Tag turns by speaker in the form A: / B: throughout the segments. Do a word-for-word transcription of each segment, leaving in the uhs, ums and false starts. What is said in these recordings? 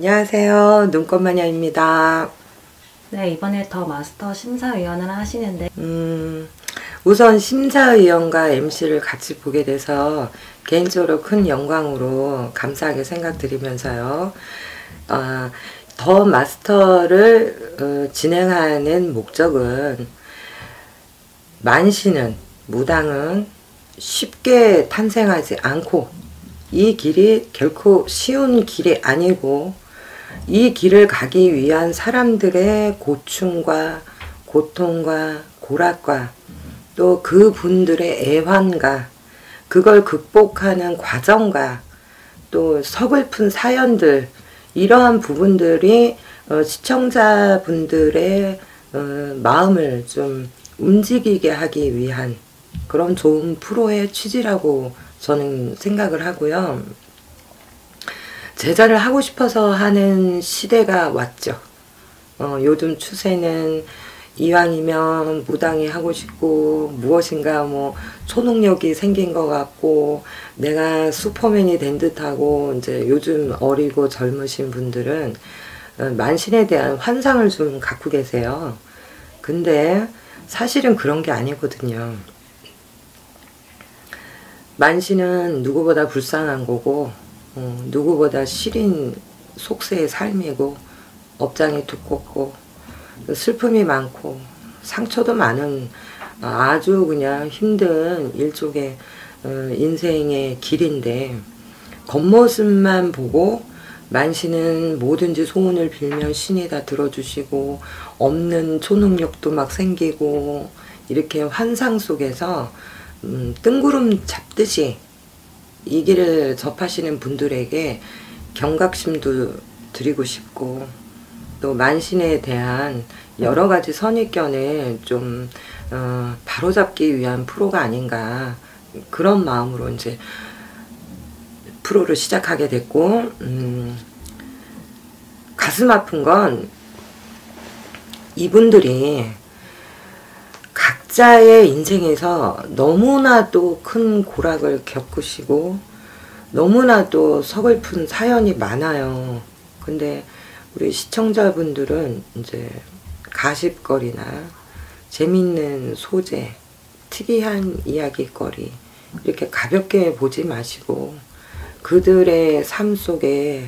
A: 안녕하세요. 눈꽃마녀입니다.
B: 네, 이번에 더 마스터 심사위원을 하시는데
A: 음, 우선 심사위원과 엠씨를 같이 보게 돼서 개인적으로 큰 영광으로 감사하게 생각드리면서요. 어, 더 마스터를 어, 진행하는 목적은 만신은, 무당은 쉽게 탄생하지 않고 이 길이 결코 쉬운 길이 아니고 이 길을 가기 위한 사람들의 고충과 고통과 고락과 또 그분들의 애환과 그걸 극복하는 과정과 또 서글픈 사연들, 이러한 부분들이 어, 시청자분들의 어, 마음을 좀 움직이게 하기 위한 그런 좋은 프로의 취지라고 저는 생각을 하고요. 제자를 하고 싶어서 하는 시대가 왔죠. 어, 요즘 추세는 이왕이면 무당이 하고 싶고 무엇인가 뭐 초능력이 생긴 것 같고 내가 슈퍼맨이 된 듯하고, 이제 요즘 어리고 젊으신 분들은 만신에 대한 환상을 좀 갖고 계세요. 근데 사실은 그런 게 아니거든요. 만신은 누구보다 불쌍한 거고 어, 누구보다 시린 속세의 삶이고 업장이 두껍고 슬픔이 많고 상처도 많은 아주 그냥 힘든 일종의 어, 인생의 길인데, 겉모습만 보고 만신은 뭐든지 소원을 빌면 신이 다 들어주시고 없는 초능력도 막 생기고 이렇게 환상 속에서 음, 뜬구름 잡듯이 이 길을 접하시는 분들에게 경각심도 드리고 싶고 또 만신에 대한 여러 가지 선입견을 좀 어, 바로잡기 위한 프로가 아닌가, 그런 마음으로 이제 프로를 시작하게 됐고, 음, 가슴 아픈 건 이분들이 각자의 인생에서 너무나도 큰 고락을 겪으시고 너무나도 서글픈 사연이 많아요. 근데 우리 시청자분들은 이제 가십거리나 재밌는 소재, 특이한 이야기거리 이렇게 가볍게 보지 마시고 그들의 삶 속에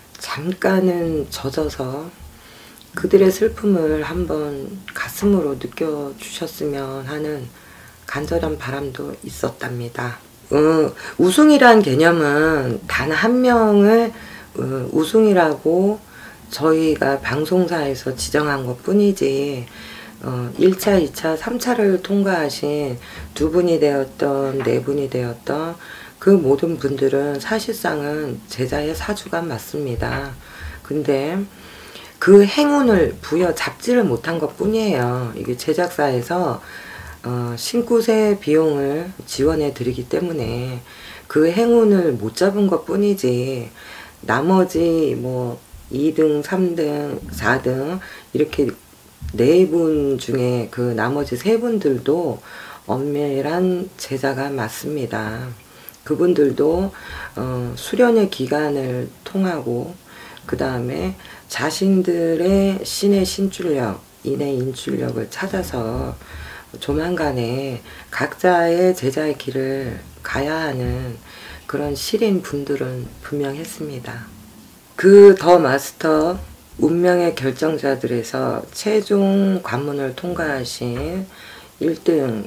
A: 잠깐은 젖어서 그들의 슬픔을 한번 가슴으로 느껴주셨으면 하는 간절한 바람도 있었답니다. 어, 우승이란 개념은 단 한 명을 어, 우승이라고 저희가 방송사에서 지정한 것 뿐이지 어, 일 차, 이 차, 삼 차를 통과하신 두 분이 되었던 네 분이 되었던 그 모든 분들은 사실상은 제자의 사주가 맞습니다. 근데 그 행운을 부여잡지를 못한 것 뿐이에요. 이게 제작사에서 어, 신굿의 비용을 지원해 드리기 때문에 그 행운을 못 잡은 것 뿐이지 나머지 뭐 이 등, 삼 등, 사 등 이렇게 네 분 중에 그 나머지 세 분들도 엄밀한 제자가 맞습니다. 그분들도 어, 수련의 기간을 통하고 그 다음에 자신들의 신의 신출력, 인의 인출력을 찾아서 조만간에 각자의 제자의 길을 가야 하는 그런 시린 분들은 분명했습니다. 그 더 마스터 운명의 결정자들에서 최종 관문을 통과하신 일 등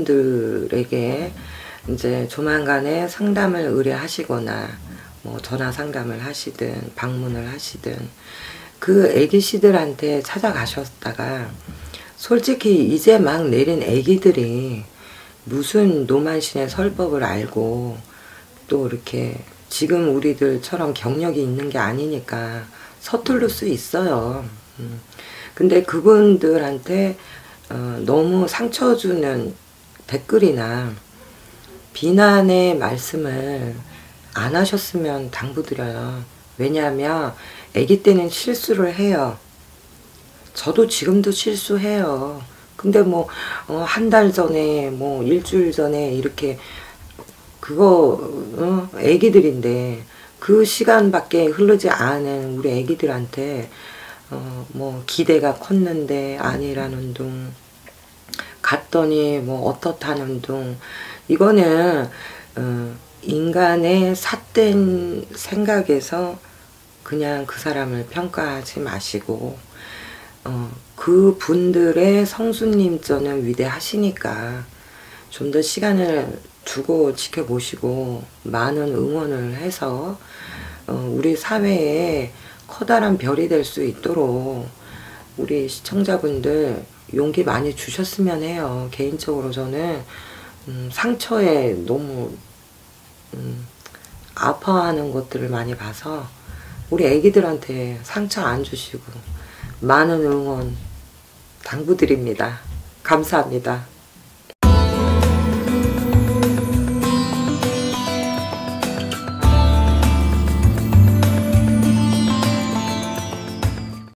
A: 그분들에게 이제 조만간에 상담을 의뢰하시거나 뭐 전화 상담을 하시든 방문을 하시든 그 애기씨들한테 찾아가셨다가 솔직히 이제 막 내린 애기들이 무슨 노만신의 설법을 알고 또 이렇게 지금 우리들처럼 경력이 있는 게 아니니까 서툴를 수 있어요. 음. 근데 그분들한테 어, 너무 상처 주는 댓글이나 비난의 말씀을 안 하셨으면 당부드려요. 왜냐하면 아기 때는 실수를 해요. 저도 지금도 실수해요. 근데 뭐 한 달 전에 뭐 일주일 전에 이렇게 그거 어, 애기들인데 그 시간밖에 흐르지 않은 우리 애기들한테 어, 뭐 기대가 컸는데 아니라는 둥, 갔더니 뭐 어떻다는 둥, 이거는 어, 인간의 삿된 생각에서 그냥 그 사람을 평가하지 마시고 어, 그 분들의 성수님전은 위대하시니까 좀 더 시간을 두고 지켜보시고 많은 응원을 해서 어, 우리 사회에 커다란 별이 될 수 있도록 우리 시청자분들 용기 많이 주셨으면 해요. 개인적으로 저는 음, 상처에 너무 음, 아파하는 것들을 많이 봐서 우리 애기들한테 상처 안 주시고 많은 응원 당부드립니다. 감사합니다.